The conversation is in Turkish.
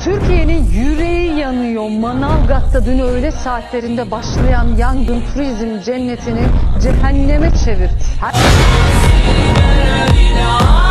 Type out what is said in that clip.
Türkiye'nin yüreği yanıyor. Manavgat'ta dün öğle saatlerinde başlayan yangın turizm cennetini cehenneme çevirdi.